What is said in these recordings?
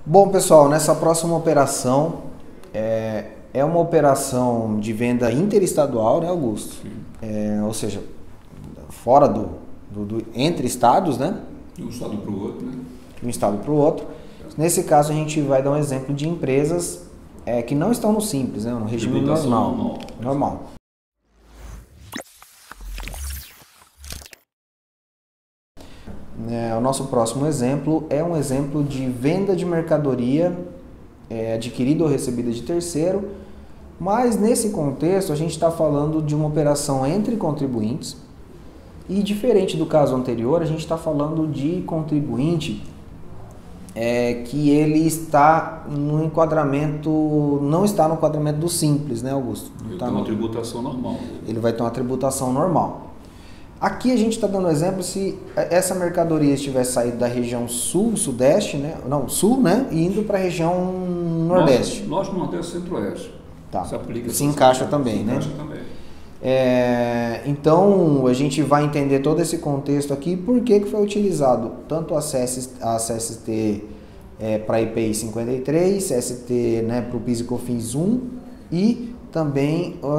Bom, pessoal, nessa próxima operação é uma operação de venda interestadual, né, Augusto? Ou seja, fora entre estados, né? De um estado para o outro, né? De um estado para o outro. Nesse caso, a gente vai dar um exemplo de empresas que não estão no Simples, né? No regime normal. O nosso próximo exemplo é um exemplo de venda de mercadoria adquirida ou recebida de terceiro, mas nesse contexto a gente está falando de uma operação entre contribuintes e, diferente do caso anterior, a gente está falando de contribuinte que ele está no enquadramento, não está no enquadramento do Simples, né, Augusto? Ele tem uma tributação normal. Ele vai ter uma tributação normal. Aqui a gente está dando exemplo se essa mercadoria estivesse saído da região sul, sudeste, né? Não, sul, né? E indo para a região nordeste. Norte, nordeste, centro-oeste. Tá. Se aplica. Se encaixa também, né? Se encaixa também. Então, a gente vai entender todo esse contexto aqui, por que foi utilizado tanto a CST para IPI 53, CST, né, para o PIS e COFINS 1 e também a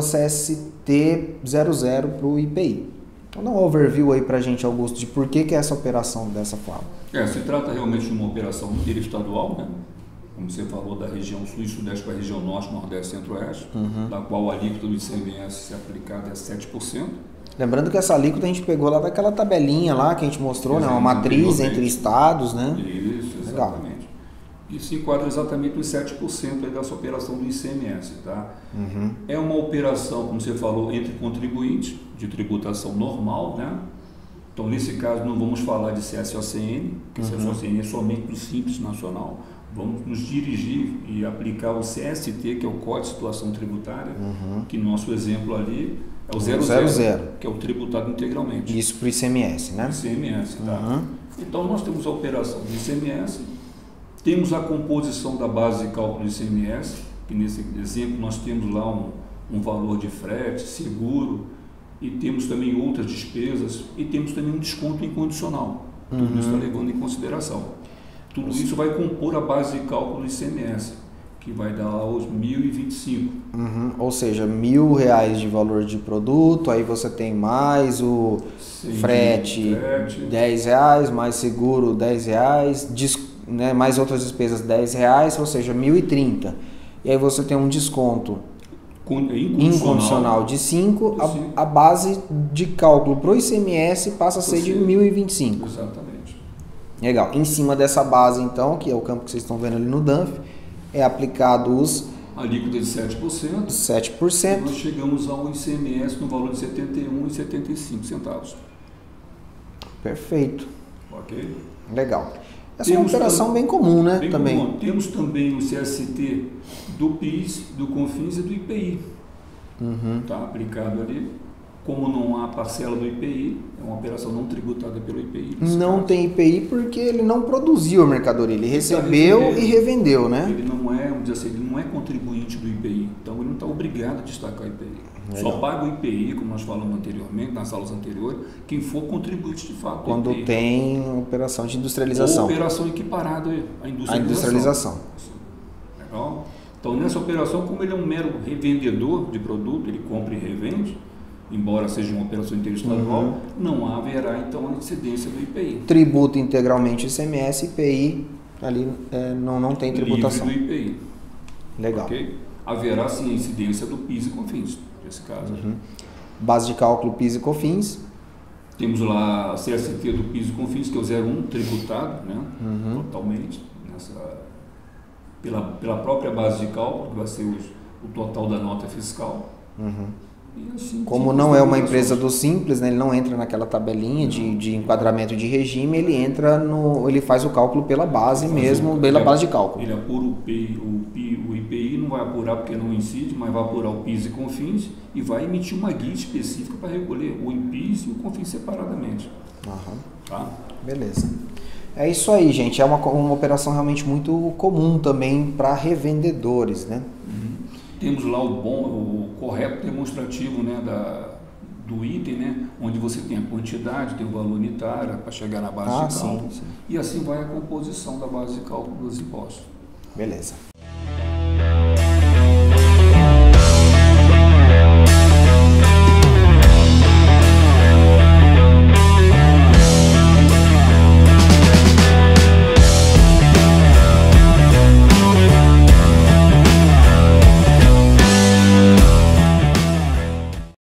CST 00 para o IPI. Então, dá um overview aí para a gente, Augusto, de por que é essa operação dessa forma. Se trata realmente de uma operação interestadual, né? Como você falou, da região sul e sudeste para a região norte, nordeste e centro-oeste, da qual a alíquota do ICMS se aplicada é 7%. Lembrando que essa alíquota a gente pegou lá daquela tabelinha lá que a gente mostrou, né? Uma matriz entre estados, né? Isso, exatamente. Legal. E se enquadra exatamente nos 7% aí dessa operação do ICMS, tá? É uma operação, como você falou, entre contribuintes, de tributação normal, né? Então, nesse caso, não vamos falar de CSOCN, porque CSOCN é somente do Simples Nacional. Vamos nos dirigir e aplicar o CST, que é o Código de Situação Tributária, que no nosso exemplo ali é o 00, que é o tributado integralmente. Isso para o ICMS, né? ICMS, tá? Então, nós temos a operação do ICMS, temos a composição da base de cálculo do ICMS, que nesse exemplo nós temos lá um valor de frete, seguro, e temos também outras despesas, e temos também um desconto incondicional. Tudo isso está levando em consideração. Tudo isso vai compor a base de cálculo do ICMS, que vai dar os 1.025. Ou seja, R$1.000 de valor de produto, aí você tem mais o frete R$10, mais seguro R$10, né, mais outras despesas R$10, ou seja, 1.030. E aí você tem um desconto incondicional de 5, a base de cálculo para o ICMS passa a ser de 1.025. Exatamente. Legal. Em cima dessa base, então, que é o campo que vocês estão vendo ali no DANF, é aplicado a alíquota de 7%. 7%. E nós chegamos ao ICMS no valor de R$ 71,75. Perfeito. Ok? Legal. Essa é uma operação bem comum, né? Bem também. Comum. Temos também o CST do PIS, do COFINS e do IPI. Está aplicado ali. Como não há parcela do IPI, é uma operação não tributada pelo IPI. Não tem IPI porque ele não produziu a mercadoria, ele recebeu e revendeu, né? Ele não é, vamos dizer assim, ele não é contribuinte do IPI, então ele não está obrigado a destacar o IPI. Legal. Só paga o IPI, como nós falamos anteriormente, nas aulas anteriores, quem for contribuinte de fato. Quando tem operação de industrialização. Ou operação equiparada à industrialização. A industrialização. Legal? Então, nessa operação, como ele é um mero revendedor de produto, ele compra e revende, embora seja uma operação interestadual, não haverá então a incidência do IPI. Tributa integralmente o ICMS, IPI ali não tem tributação. Livre do IPI. Legal. Okay? Haverá sim a incidência do PIS e COFINS, nesse caso. Base de cálculo PIS e COFINS. Temos lá a CST do PIS e COFINS, que é o 01 tributado, né? Totalmente, pela própria base de cálculo, que vai ser o total da nota fiscal. Assim, como não é uma empresa do Simples, né, ele não entra naquela tabelinha de enquadramento de regime, ele faz o cálculo pela base mesmo, pela base de cálculo. Ele apura o IPI, não vai apurar porque não incide, mas vai apurar o PIS e COFINS e vai emitir uma guia específica para recolher o PIS e o COFINS separadamente. Tá? Beleza. É isso aí, gente. É uma operação realmente muito comum também para revendedores, né? Temos lá o correto demonstrativo, né, do item, né, onde você tem a quantidade, tem o valor unitário para chegar na base de cálculo. Sim. E assim vai a composição da base de cálculo dos impostos. Beleza.